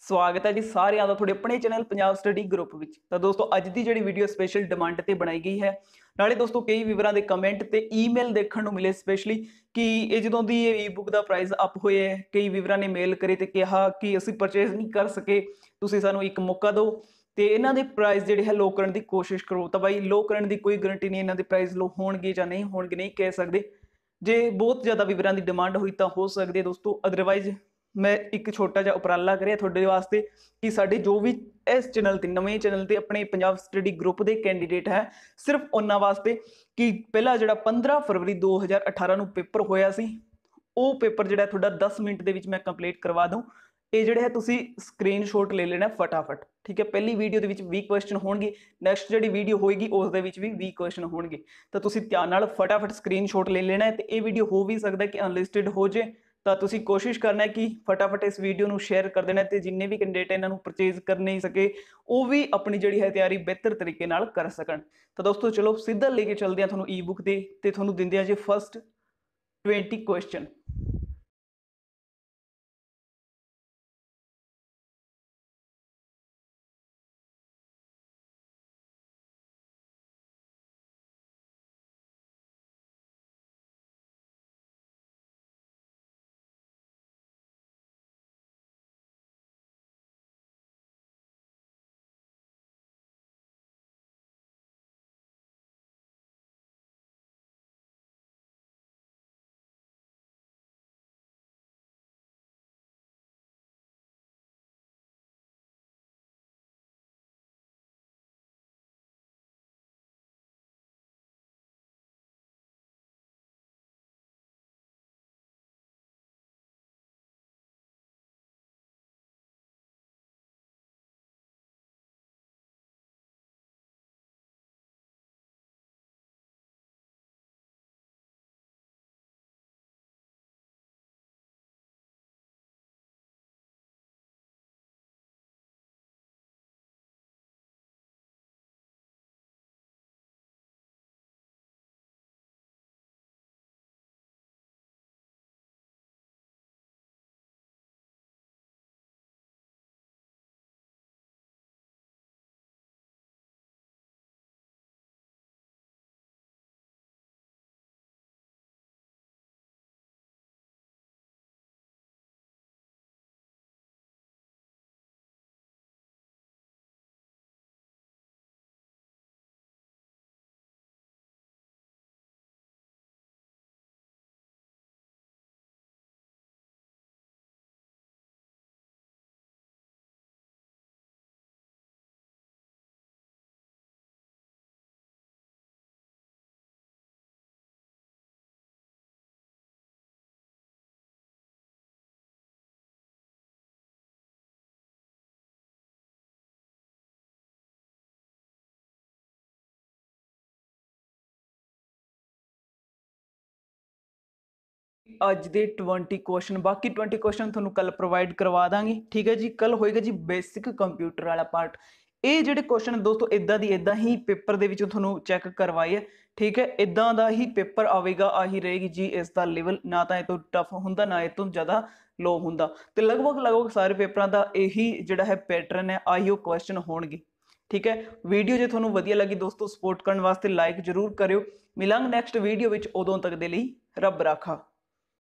स्वागत है जी सारिਆਂ ਦਾ ਤੁਹਾਡੇ ਆਪਣੇ ਚੈਨਲ ਪੰਜਾਬ ਸਟੱਡੀ ਗਰੁੱਪ ਵਿੱਚ। ਤਾਂ ਦੋਸਤੋ ਅੱਜ ਦੀ ਜਿਹੜੀ ਵੀਡੀਓ ਸਪੈਸ਼ਲ ਡਿਮਾਂਡ ਤੇ ਬਣਾਈ ਗਈ ਹੈ। ਨਾਲੇ ਦੋਸਤੋ ਕਈ ਵੀਵਰਾਂ ਦੇ ਕਮੈਂਟ ਤੇ ਈਮੇਲ ਦੇਖਣ ਨੂੰ ਮਿਲੇ ਸਪੈਸ਼ਲੀ ਕਿ ਇਹ ਜਦੋਂ ਦੀ ਇਹ ਈ-ਬੁੱਕ ਦਾ ਪ੍ਰਾਈਸ ਅਪ ਹੋਇਆ ਹੈ, ਕਈ ਵੀਵਰਾਂ ਨੇ ਮੇਲ ਕਰੇ ਤੇ ਕਿਹਾ ਕਿ ਅਸੀਂ ਪਰਚੇਸ ਨਹੀਂ ਕਰ ਸਕੇ, ਤੁਸੀਂ ਸਾਨੂੰ ਇੱਕ ਮੌਕਾ ਦਿਓ ਤੇ ਇਹਨਾਂ ਦੇ ਪ੍ਰਾਈਸ ਜਿਹੜੇ ਹੈ ਲੋ ਕਰਨ ਦੀ ਕੋਸ਼ਿਸ਼ ਕਰੋ। ਤਾਂ ਬਾਈ ਲੋ ਕਰਨ ਦੀ ਕੋਈ ਗਾਰੰਟੀ ਨਹੀਂ, ਇਹਨਾਂ ਦੇ ਪ੍ਰਾਈਸ ਲੋ ਹੋਣਗੇ ਜਾਂ नहीं ਹੋਣਗੇ नहीं कह सकते। जे बहुत ज़्यादा विवरां की डिमांड हुई तो हो सकती है दोस्तों, अदरवाइज मैं एक छोटा जिहा उपराला करिया तुहाडे वास्ते कि साडे जो भी इस चैनल ते नवें चैनल ते अपने पंजाब स्टडी ग्रुप के कैंडीडेट है सिर्फ उन्हां वास्ते कि पहला जिहड़ा 15 फरवरी 2018 नूं पेपर होया सी ਉਹ पेपर जिहड़ा तुहाडा 10 मिनट ਦੇ ਵਿੱਚ मैं कंप्लीट करवा दूँ। ਇਹ ਜਿਹੜੇ ਹੈ ਤੁਸੀਂ ਸਕਰੀਨਸ਼ਾਟ ਲੈ ਲੈਣਾ फटाफट, ठीक है। पहली वीडियो ਦੇ ਵਿੱਚ 20 क्वेश्चन ਹੋਣਗੇ, ਨੈਕਸਟ ਜਿਹੜੀ ਵੀਡੀਓ ਹੋਏਗੀ ਉਸ ਦੇ ਵਿੱਚ ਵੀ 20 क्वेश्चन ਹੋਣਗੇ। ਤਾਂ ਤੁਸੀਂ ਧਿਆਨ ਨਾਲ फटाफट ਸਕਰੀਨਸ਼ਾਟ ਲੈ ਲੈਣਾ ਹੈ। ਤੇ ਇਹ ਵੀਡੀਓ ਹੋ ਵੀ ਸਕਦਾ ਕਿ ਅਨਲਿਸਟਡ ਹੋ ਜੇ, ਤਾਂ ਤੁਸੀਂ ਕੋਸ਼ਿਸ਼ ਕਰਨਾ ਹੈ ਕਿ फटाफट ਇਸ ਵੀਡੀਓ ਨੂੰ ਸ਼ੇਅਰ ਕਰ ਦੇਣਾ ਤੇ ਜਿੰਨੇ ਵੀ ਕੈਂਡੀਡੇਟ ਇਹਨਾਂ ਨੂੰ ਪਰਚੇਜ਼ ਕਰ ਨਹੀਂ ਸਕੇ ਉਹ ਵੀ ਆਪਣੀ ਜਿਹੜੀ ਹੈ ਤਿਆਰੀ ਬਿਹਤਰ ਤਰੀਕੇ ਨਾਲ ਕਰ ਸਕਣ। ਤਾਂ ਦੋਸਤੋ ਚਲੋ ਸਿੱਧਾ ਲੈ ਕੇ ਚੱਲਦੇ ਹਾਂ ਤੁਹਾਨੂੰ ਈ ਬੁੱਕ ਤੇ ਤੁਹਾਨੂੰ ਦਿੰਦੇ ਹਾਂ ਜੀ ਫਸਟ 20 क्वेश्चन। ਅੱਜ ਦੇ 20 क्वेश्चन, बाकी 20 क्वेश्चन ਤੁਹਾਨੂੰ ਕੱਲ ਪ੍ਰੋਵਾਈਡ ਕਰਵਾ ਦਾਂਗੇ, ठीक है जी। कल ਹੋਏਗਾ ਜੀ ਬੇਸਿਕ ਕੰਪਿਊਟਰ ਵਾਲਾ ਪਾਰਟ। ਇਹ ਜਿਹੜੇ क्वेश्चन ਦੋਸਤੋ ਇਦਾਂ ਦੀ ਇਦਾਂ ਹੀ ਪੇਪਰ ਦੇ ਵਿੱਚੋਂ ਤੁਹਾਨੂੰ ਚੈੱਕ ਕਰਵਾਏ ਹੈ, ठीक है। ਇਦਾਂ ਦਾ ਹੀ ਪੇਪਰ ਆਵੇਗਾ, ਆਹੀ ਰਹੇਗੀ ਜੀ ਇਸ ਦਾ ਲੈਵਲ, ਨਾ ਤਾਂ ਇਹ ਤੋਂ ਟਫ ਹੁੰਦਾ ਨਾ ਇਹ ਤੋਂ ਜ਼ਿਆਦਾ ਲੋ ਹੁੰਦਾ। ਤੇ ਲਗਭਗ ਸਾਰੇ ਪੇਪਰਾਂ ਦਾ ਇਹੀ ਜਿਹੜਾ ਹੈ ਪੈਟਰਨ ਹੈ, ਆਹੀ ਉਹ ਕੁਐਸਚਨ ਹੋਣਗੇ, ठीक है। ਵੀਡੀਓ ਜੇ ਤੁਹਾਨੂੰ ਵਧੀਆ ਲੱਗੀ ਦੋਸਤੋ ਸਪੋਰਟ ਕਰਨ ਵਾਸਤੇ ਲਾਈਕ ਜ਼ਰੂਰ ਕਰਿਓ। ਮਿਲਾਂਗੇ ਨੈਕਸਟ ਵੀਡੀਓ ਵਿੱਚ, ਉਦੋਂ ਤੱਕ ਦੇ ਲਈ ਰੱਬ ਰਾਖਾ।